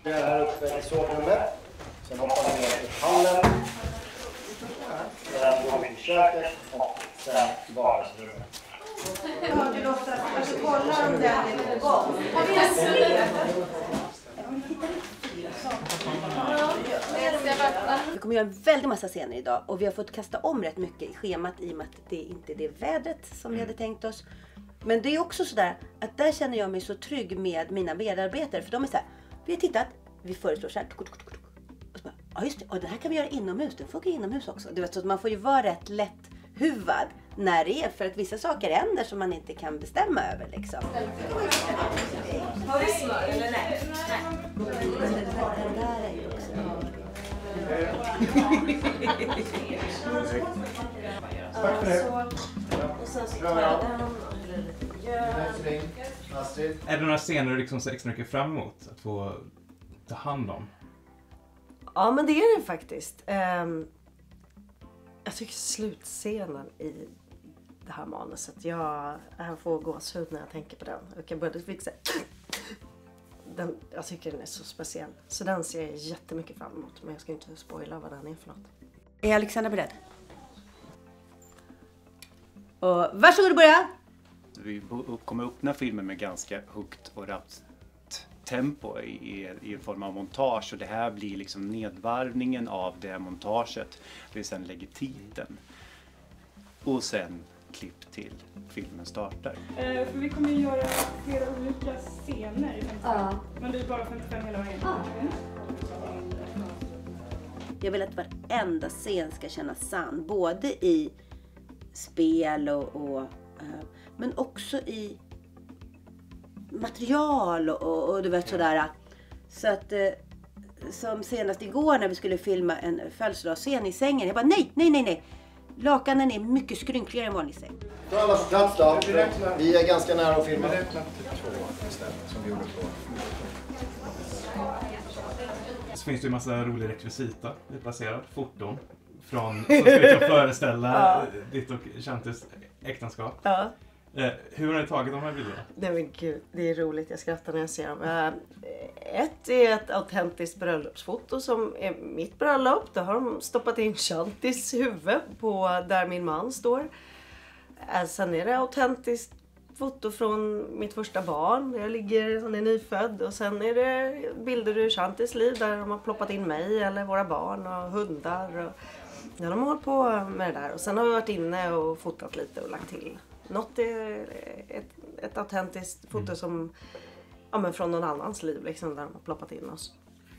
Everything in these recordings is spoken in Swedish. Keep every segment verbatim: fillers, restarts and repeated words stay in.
Vi är här uppe i sovrummet. Sen hoppar vi ner i hallen. Sen går vi till köket och sen till vardagsrummet. Ja, du låter alltså kolla om den är på gång. Har vi en snitt? Vi kommer göra en väldigt massa scener idag och vi har fått kasta om rätt mycket i schemat i och med att det inte är det vädret som vi hade tänkt oss. Men det är också sådär att där känner jag mig så trygg med mina medarbetare, för de är så här: vi har tittat, vi föreslår så här, och så bara, ja just det, och det här kan vi göra inomhus, det funkar inomhus också. Du vet, så att man får ju vara rätt lätt huvad när det är, för att vissa saker händer som man inte kan bestämma över liksom. Har vi smör eller nej? Nej. Men det där är ju också... Tack för det. Och sen så tar jag den. Är det några scener du liksom så extra mycket fram emot att få ta hand om? Ja, men det är det faktiskt. Um, jag tycker slutscenen i det här manuset, jag, jag får gåshud när jag tänker på den. Jag kan börja fixa. Den, jag tycker den är så speciell. Så den ser jag jättemycket fram emot. Men jag ska inte spoila vad den är för något. Är Alexandra beredd? Och varsågod börja! Vi kommer öppna filmen med ganska högt och rappt tempo i, i form av montage. Och det här blir liksom nedvarvningen av det montaget. Vi sen lägger titeln. Och sen klipp till filmen startar. Eh, för vi kommer ju göra flera olika scener i femtiofem. Ja. Men det är bara femtiofem hela vägen. Ja. Jag vill att varenda scen ska kännas sann. Både i spel och... och uh, men också i material och, och, och du vet sådär. Så att... Uh, som senast igår när vi skulle filma en födelsedagsscen i sängen. Jag bara nej, nej, nej, nej. Lakanen är mycket skrynkligare än vanlig säng. Ta alla på plats då. Vi är ganska nära att filma. Så finns det ju en massa rolig rekvisita utplacerad. Foton från, som ska liksom föreställa Ja. ditt och Chantis äktenskap. Ja. Eh, hur har ni tagit de här bilderna? Nej men gud, det är roligt. Jag skrattar när jag ser dem. Uh, ett är ett autentiskt bröllopsfoto som är mitt bröllop. Då har de stoppat in Chantis huvud på där min man står. Uh, sen är det autentiskt foto från mitt första barn. Jag ligger, han är nyfödd. Och sen är det bilder ur Chantis liv där de har ploppat in mig eller våra barn och hundar. Och, ja, de har hållit på med det där. Och sen har vi varit inne och fotat lite och lagt till. Något är ett, ett autentiskt foto mm. som ja, men från någon annans liv liksom, där de har ploppat in oss.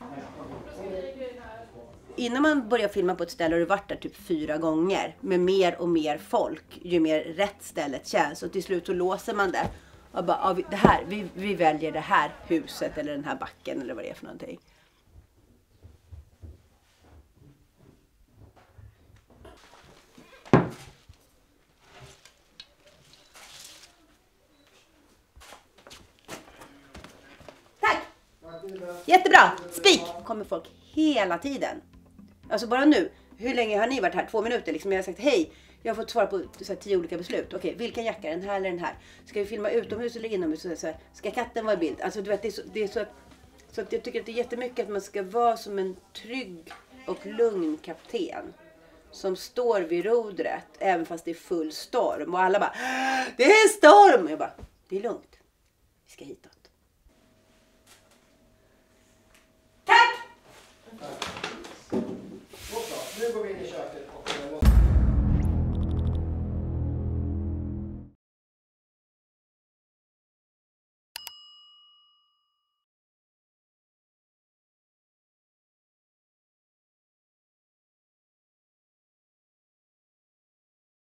Innan man börjar filma på ett ställe har du varit där typ fyra gånger med mer och mer folk, ju mer rätt stället känns, och till slut så låser man det och bara, ja, vi, det här, vi, vi väljer det här huset eller den här backen eller vad det är för någonting. Jättebra! Spik! Kommer folk hela tiden. Alltså bara nu. Hur länge har ni varit här? Två minuter liksom. Jag har sagt hej. Jag har fått svara på så här, tio olika beslut. Okej, vilken jacka? Den här eller den här? Ska vi filma utomhus eller inomhus? Så här, ska katten vara i bild? Alltså du vet, det är så, det är så att, så att jag tycker att det är jättemycket att man ska vara som en trygg och lugn kapten. Som står vid rodret även fast det är full storm. Och alla bara, det är storm! Och jag bara, det är lugnt. Vi ska hitåt. Nu går vi in i köket och